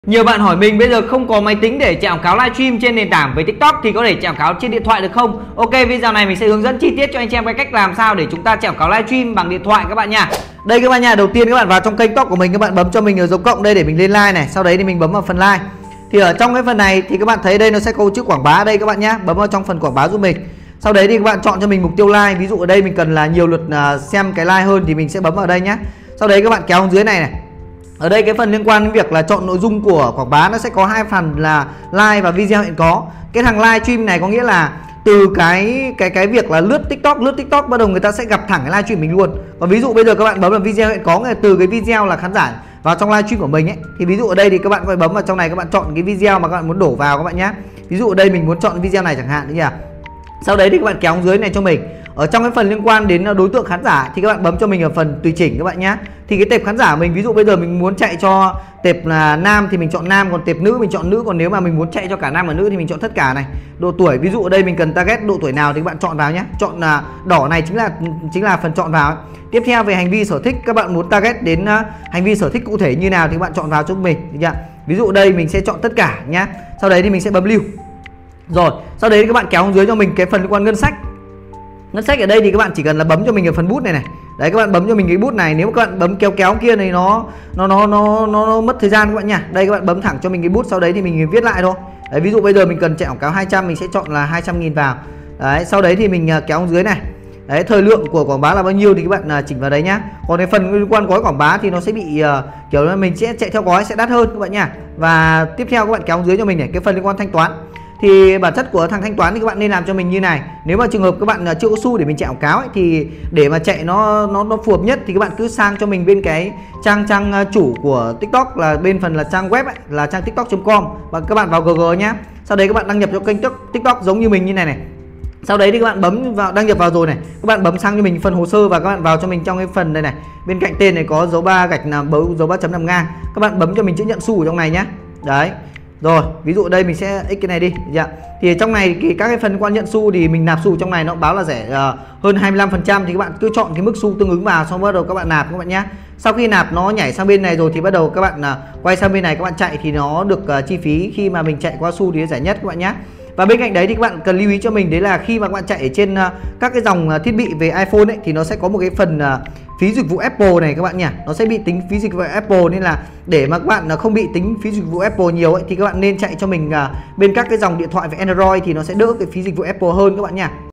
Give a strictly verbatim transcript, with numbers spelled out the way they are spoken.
Nhiều bạn hỏi mình bây giờ không có máy tính để chạy quảng cáo livestream trên nền tảng về TikTok thì có thể chạy quảng cáo trên điện thoại được không? Ok, video này mình sẽ hướng dẫn chi tiết cho anh chị em cái cách làm sao để chúng ta chạy quảng cáo livestream bằng điện thoại các bạn nha. Đây các bạn nha, đầu tiên các bạn vào trong kênh TikTok của mình, các bạn bấm cho mình ở dấu cộng đây để mình lên like này, sau đấy thì mình bấm vào phần like. Thì ở trong cái phần này thì các bạn thấy đây nó sẽ có chữ quảng bá đây các bạn nhá, bấm vào trong phần quảng bá giúp mình. Sau đấy thì các bạn chọn cho mình mục tiêu like, ví dụ ở đây mình cần là nhiều lượt xem cái like hơn thì mình sẽ bấm vào đây nhá. Sau đấy các bạn kéo xuống dưới này này. Ở đây cái phần liên quan đến việc là chọn nội dung của quảng bá nó sẽ có hai phần là like và video hiện có. Cái thằng live stream này có nghĩa là từ cái cái cái việc là lướt TikTok, lướt TikTok bắt đầu người ta sẽ gặp thẳng cái live stream mình luôn. Và ví dụ bây giờ các bạn bấm vào video hiện có, từ cái video là khán giả vào trong live stream của mình ấy, thì ví dụ ở đây thì các bạn phải bấm vào trong này, các bạn chọn cái video mà các bạn muốn đổ vào các bạn nhé. Ví dụ ở đây mình muốn chọn video này chẳng hạn đấy nhỉ. Sau đấy thì các bạn kéo dưới này cho mình. Ở trong cái phần liên quan đến đối tượng khán giả thì các bạn bấm cho mình ở phần tùy chỉnh các bạn nhé. Thì cái tệp khán giả mình, ví dụ bây giờ mình muốn chạy cho tệp là nam thì mình chọn nam, còn tệp nữ mình chọn nữ, còn nếu mà mình muốn chạy cho cả nam và nữ thì mình chọn tất cả này. Độ tuổi, ví dụ ở đây mình cần target độ tuổi nào thì các bạn chọn vào nhé. Chọn là đỏ này chính là chính là phần chọn vào. Tiếp theo về hành vi sở thích, các bạn muốn target đến hành vi sở thích cụ thể như nào thì các bạn chọn vào cho mình. Ví dụ đây mình sẽ chọn tất cả nhé. Sau đấy thì mình sẽ bấm lưu. Rồi, sau đấy các bạn kéo xuống dưới cho mình cái phần liên quan ngân sách. Ngân sách ở đây thì các bạn chỉ cần là bấm cho mình ở phần bút này này. Đấy, các bạn bấm cho mình cái bút này. Nếu mà các bạn bấm kéo kéo kia này nó nó nó nó nó, nó mất thời gian các bạn nha. Đây các bạn bấm thẳng cho mình cái bút, sau đấy thì mình viết lại thôi. Đấy, ví dụ bây giờ mình cần chạy quảng cáo hai trăm, mình sẽ chọn là hai trăm nghìn vào. Đấy, sau đấy thì mình kéo xuống dưới này. Đấy, thời lượng của quảng bá là bao nhiêu thì các bạn chỉnh vào đấy nhá. Còn cái phần liên quan gói quảng bá thì nó sẽ bị uh, kiểu là mình sẽ chạy theo gói sẽ đắt hơn các bạn nha. Và tiếp theo các bạn kéo dưới cho mình này, cái phần liên quan thanh toán. Thì bản chất của thằng thanh toán thì các bạn nên làm cho mình như này. Nếu mà trường hợp các bạn chưa có xu để mình chạy quảng cáo ấy, thì để mà chạy nó nó nó phù hợp nhất thì các bạn cứ sang cho mình bên cái trang trang chủ của TikTok là bên phần là trang web ấy, là trang tiktok chấm com, và các bạn vào Google nhá. Sau đấy các bạn đăng nhập cho kênh TikTok giống như mình như này này. Sau đấy thì các bạn bấm vào đăng nhập vào rồi này, các bạn bấm sang cho mình phần hồ sơ và các bạn vào cho mình trong cái phần này này. Bên cạnh tên này có dấu ba gạch là dấu ba chấm nằm ngang. Các bạn bấm cho mình chữ nhận xu ở trong này nhá. Đấy. Rồi, ví dụ đây mình sẽ x cái này đi. Dạ. Thì trong này thì các cái phần quan nhận xu thì mình nạp xu trong này nó báo là rẻ uh, hơn hai mươi lăm phần trăm, thì các bạn cứ chọn cái mức xu tương ứng vào, xong bắt đầu các bạn nạp các bạn nhé. Sau khi nạp nó nhảy sang bên này rồi thì bắt đầu các bạn uh, quay sang bên này các bạn chạy thì nó được uh, chi phí khi mà mình chạy qua xu thì nó rẻ nhất các bạn nhé. Và bên cạnh đấy thì các bạn cần lưu ý cho mình đấy là khi mà các bạn chạy ở trên uh, các cái dòng uh, thiết bị về iPhone ấy thì nó sẽ có một cái phần uh, phí dịch vụ Apple này các bạn nhỉ. Nó sẽ bị tính phí dịch vụ Apple, nên là để mà các bạn uh, không bị tính phí dịch vụ Apple nhiều ấy thì các bạn nên chạy cho mình uh, bên các cái dòng điện thoại về Android thì nó sẽ đỡ cái phí dịch vụ Apple hơn các bạn nhỉ.